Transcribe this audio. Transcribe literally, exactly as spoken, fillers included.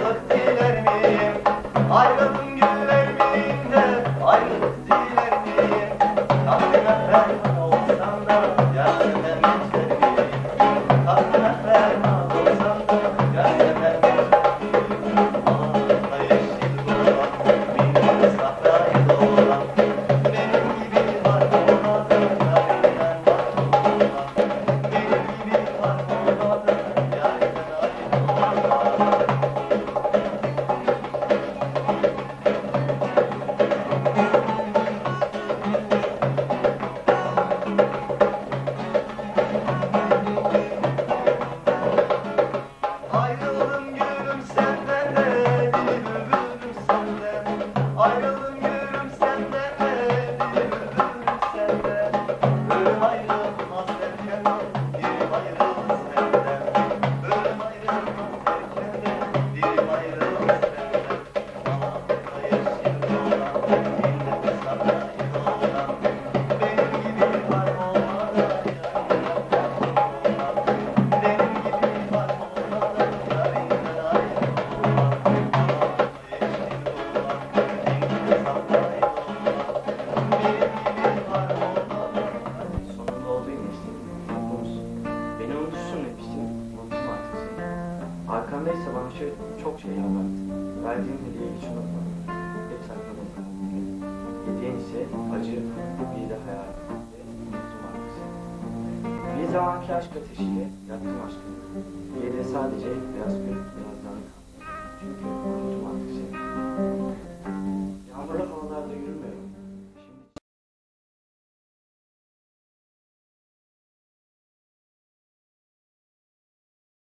ayrılık diler miyim? Ayrıldım güllerinde ayrılık diler miyim? Kalbime ferman olsam da gelsem geçer miyim? Kalbime ferman olsam da gelsem geçer miyim? Ağlamda yeşil dolan, benim sahrayı dolan. Benim gibi var olmadı, yarinden var olmadı. Benim gibi var olmadı, yarinden ayrı olmadı. Ayrıldım gülüm senden de, dili bülbülüm senden. Ayrıldım gülüm senden de, dili bülbülüm senden. Ölüm ayrılmaz derken de, dilim ayrılmaz senden. Ölüm ayrılmaz derken de, dilim ayrılmaz senden. Ağlamda yeşil dolan, benim sahrayı dolan. Benim gibi var olmadı, yarinden var olmadı. Benim gibi var olmadı, yarinden ayrı olmadı. Ağlamda yeşil dolan, benim sahrayı dolan. Benim gibi var olmadı. Sonunda olduğu geçti. Mutlu musun? Beni unutursun demiştin. Unuttum artık seni. Arkandaysa bana şöyle çok şey anlattı. Verdiğin hediyeyi hiç unutmadım. Hep sakladım kalbimde. Hediyen ise acı, bir de hayal. Unuttum artık seni. Bir zamanki aşk ateşiyle yaktım aşkını. Geriye sadece biraz görüp birazdan kaldı. Çünkü unuttum artık seni.